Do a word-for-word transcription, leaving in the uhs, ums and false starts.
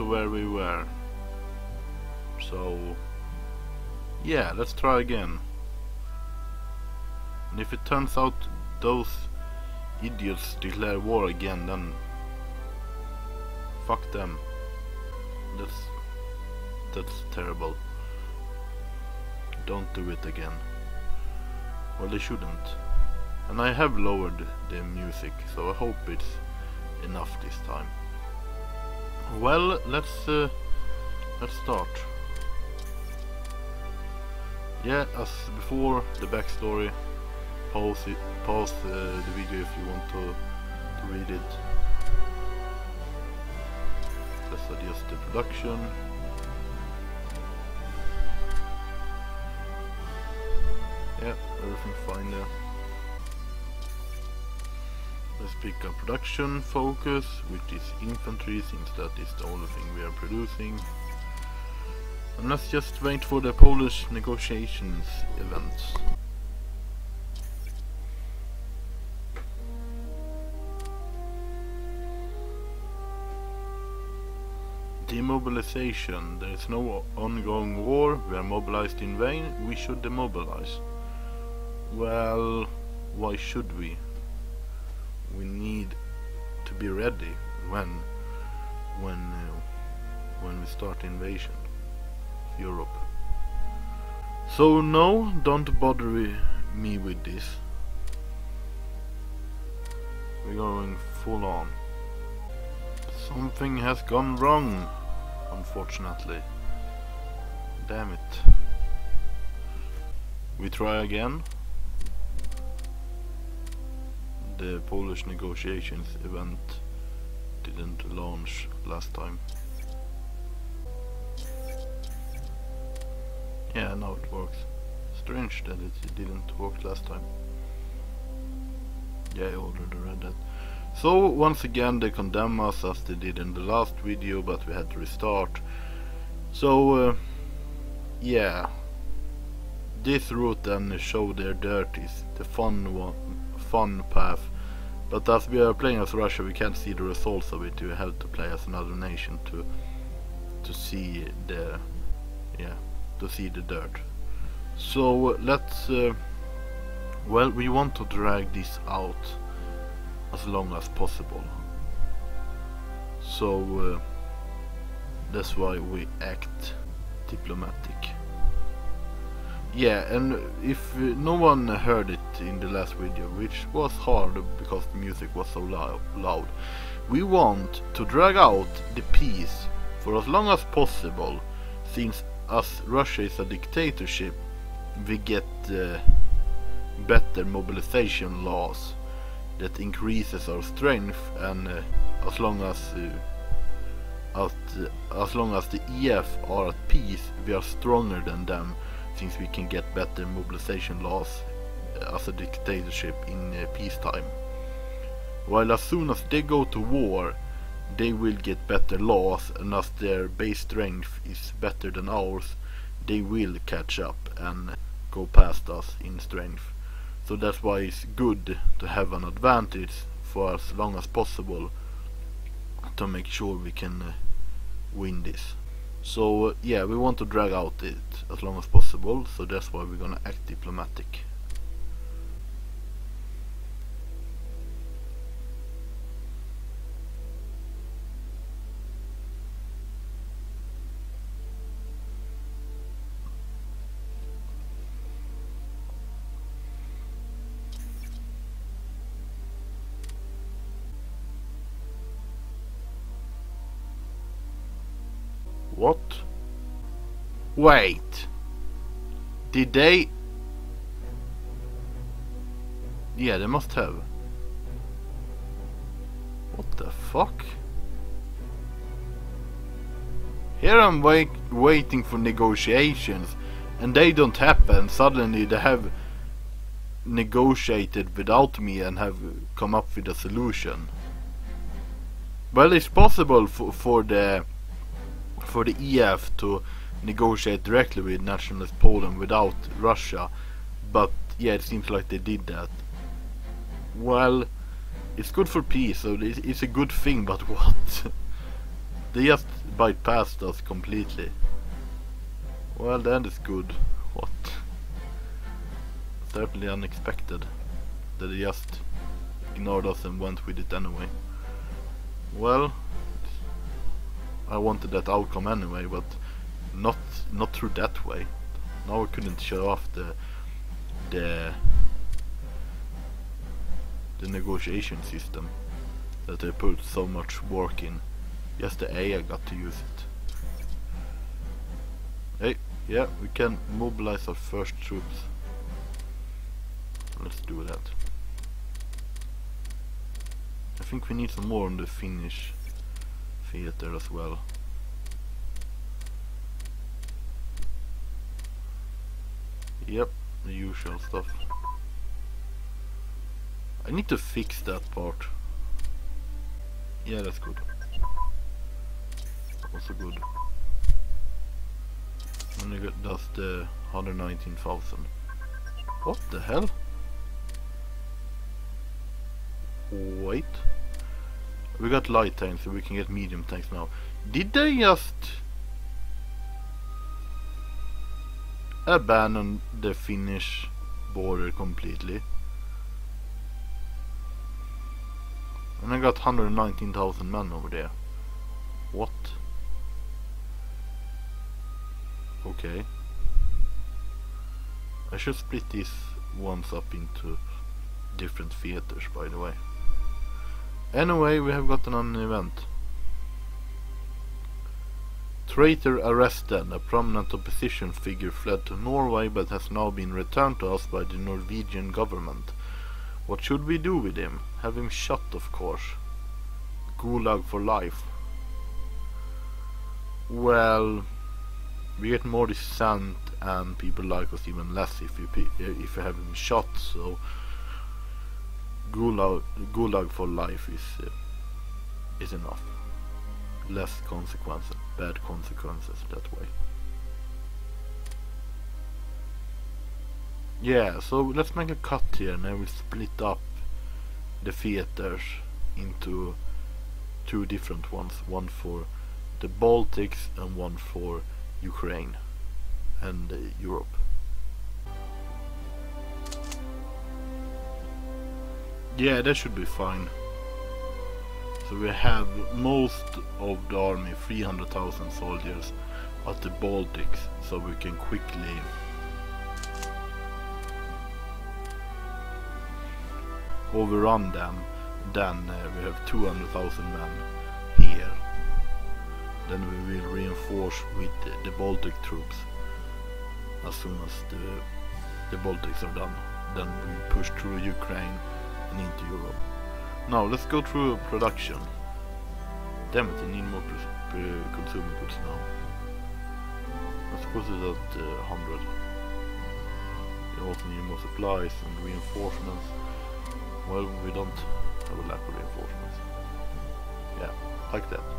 where we were. So yeah, let's try again. And if it turns out those idiots declare war again, then fuck them. That's that's terrible. Don't do it again. Well, they shouldn't. And I have lowered the music, so I hope it's enough this time. Well, let's uh, let's start. Yeah, as before, the backstory. Pause it, pause uh, the video if you want to to read it. Let's adjust the production. Yeah, everything fine there. Let's pick up production focus, which is infantry, since that is the only thing we are producing. And let's just wait for the Polish negotiations events. Demobilization. There is no ongoing war, we are mobilized in vain, we should demobilize. Well, why should we? We need to be ready when when uh, when we start invasion of Europe. So no, don't bother me with this. We're going full on. Something has gone wrong, unfortunately. Damn it. We try again. The Polish negotiations event didn't launch last time. Yeah, now it works. Strange that it didn't work last time. Yeah, I already read that. So once again they condemn us as they did in the last video, but we had to restart. So uh, yeah, this route then show their dirt is the fun one, fun path. But as we are playing as Russia, we can't see the results of it. We have to play as another nation to to see the yeah to see the dirt. So let's uh, well, we want to drag this out as long as possible. So uh, that's why we act diplomatic. Yeah, and if uh, no one heard it in the last video, which was hard because the music was so lou loud, we want to drag out the peace for as long as possible, since as Russia is a dictatorship, we get uh, better mobilization laws that increases our strength, and uh, as long as uh, as, uh, as long as the E F are at peace, we are stronger than them, since we can get better mobilization laws uh, as a dictatorship in uh, peacetime. While as soon as they go to war, they will get better laws, and as their base strength is better than ours, they will catch up and go past us in strength. So that's why it's good to have an advantage for as long as possible to make sure we can uh, win this. So uh, yeah, we want to drag out it as long as possible, so that's why we're gonna act diplomatic. What? Wait. Did they? Yeah, they must have. What the fuck? Here I'm wait waiting for negotiations, and they don't happen. Suddenly they have negotiated without me and have come up with a solution. Well, it's possible for, for the for the E F to negotiate directly with nationalist Poland without Russia, but yeah, it seems like they did that. Well, it's good for peace, so it's a good thing, but what? They just bypassed us completely. Well, the end is good. What? Certainly unexpected that they just ignored us and went with it anyway. Well, I wanted that outcome anyway, but not not through that way. Now we couldn't show off the the the negotiation system that they put so much work in. Just the A I got to use it. Hey, yeah, we can mobilize our first troops. Let's do that. I think we need some more on the Finnish theater as well. Yep, the usual stuff. I need to fix that part. Yeah, that's good. Also good. And you got that's the one hundred nineteen thousand. What the hell? Wait. We got light tanks, so we can get medium tanks now. Did they just abandon the Finnish border completely? And I got one hundred nineteen thousand men over there. What? Okay. I should split these ones up into different theaters, by the way. Anyway, we have gotten an event. Traitor arrested. A prominent opposition figure fled to Norway but has now been returned to us by the Norwegian government. What should we do with him? Have him shot, of course. Gulag for life. Well, we get more dissent and people like us even less if you if you have him shot. So Gulag, Gulag for life is uh, is enough. Less consequences, bad consequences that way. Yeah, so let's make a cut here and I will split up the theaters into two different ones. One for the Baltics and one for Ukraine and uh, Europe. Yeah, that should be fine. So we have most of the army, three hundred thousand soldiers, at the Baltics, so we can quickly overrun them. Then uh, we have two hundred thousand men here. Then we will reinforce with the, the Baltic troops as soon as the, the Baltics are done. Then we push through Ukraine and into Europe. Now let's go through production. Damn it, I need more consumer goods now. Let's put it at uh, one hundred. We also need more supplies and reinforcements. Well, we don't have a lack of reinforcements. Yeah, like that.